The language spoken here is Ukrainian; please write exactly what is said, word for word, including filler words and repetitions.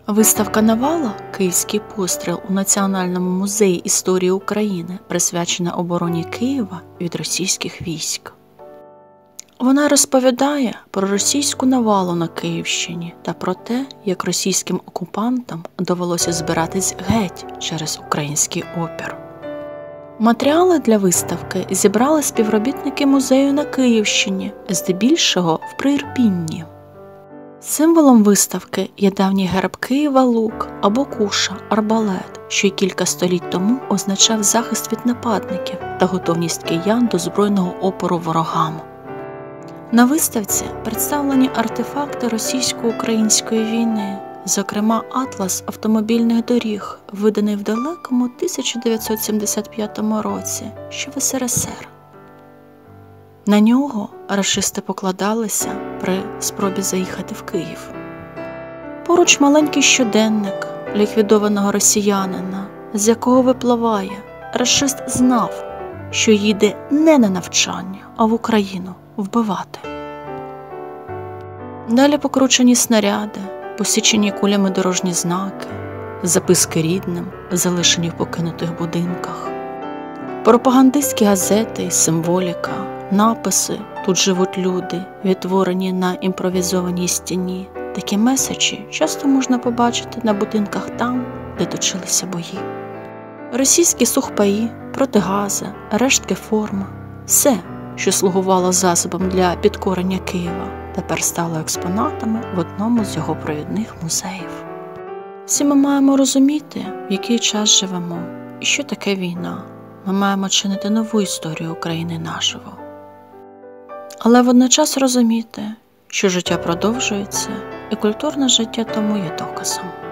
Виставка «Навала. Київський постріл» у Національному музеї історії України присвячена обороні Києва від російських військ. Вона розповідає про російську навалу на Київщині та про те, як російським окупантам довелося збиратись геть через український опір. Матеріали для виставки зібрали співробітники музею на Київщині, здебільшого в Приірпінні. Символом виставки є давній герб Києва лук або куша – арбалет, що й кілька століть тому означав захист від нападників та готовність киян до збройного опору ворогам. На виставці представлені артефакти російсько-української війни, зокрема атлас автомобільних доріг, виданий в далекому тисяча дев'ятсот сімдесят п'ятому році, ще в ес ер ес ер. На нього рашисти покладалися при спробі заїхати в Київ. Поруч маленький щоденник ліквідованого росіянина, з якого випливає: рашист знав, що їде не на навчання, а в Україну вбивати. Далі покручені снаряди, посічені кулями дорожні знаки, записки рідним, залишені в покинутих будинках, пропагандистські газети і символіка, написи «Тут живуть люди», відтворені на імпровізованій стіні. Такі меседжі часто можна побачити на будинках там, де точилися бої. Російські сухпаї, протигази, рештки форми – все, що слугувало засобом для підкорення Києва, тепер стало експонатами в одному з його провідних музеїв. Всі ми маємо розуміти, в який час живемо і що таке війна. Ми маємо чинити нову історію України наживо. Але водночас розуміти, що життя продовжується, і культурне життя тому є доказом.